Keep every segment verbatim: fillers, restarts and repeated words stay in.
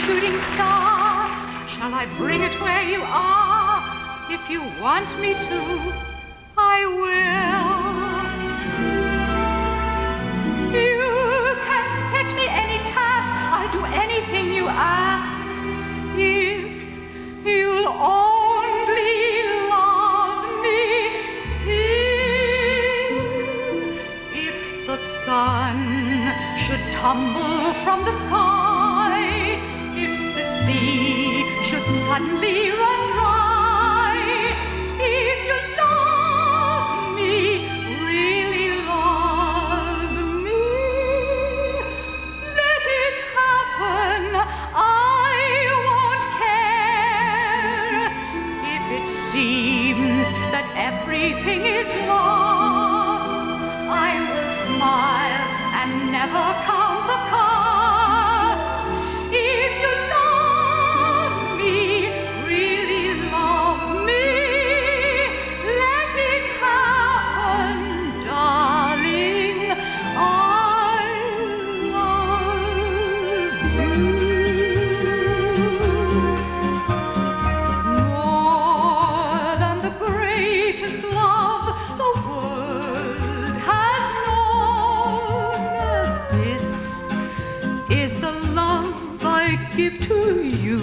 shooting star. Shall I bring it where you are? If you want me to, I will. You can set me any task, I'll do anything you ask. If you'll only love me still. If the sun should tumble from the sky, if the sea should suddenly run dry, if you love me, really love me, let it happen, I won't care. If it seems that everything is lost, I will smile and never count the cost. If you love me, really love me, let it happen, darling, I love you. More than the greatest love the world has known, this is the love I give to you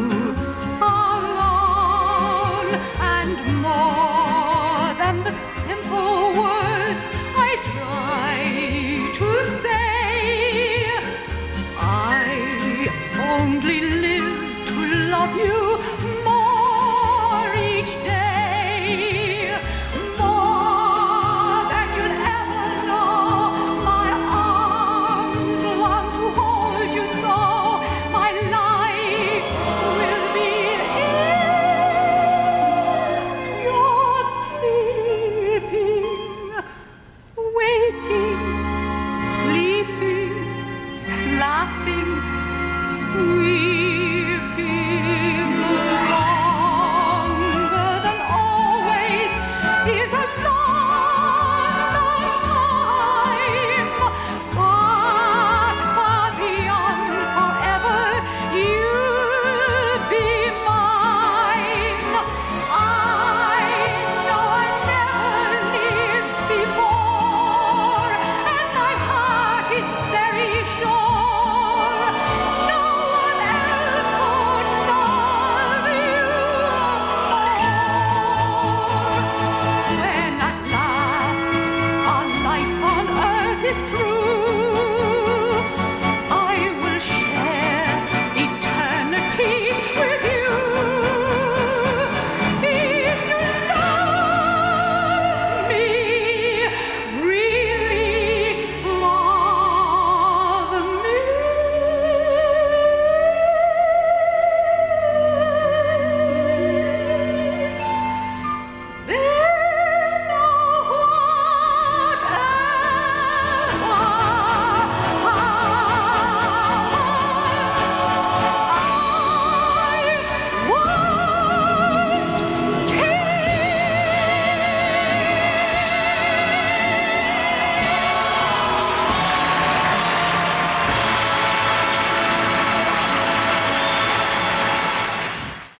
alone. And more than the simple words I try to say, I only live to love you more each day. More than you'll ever know. My arms long to hold you so. My life will be in your keeping. Waking, sleeping, laughing, we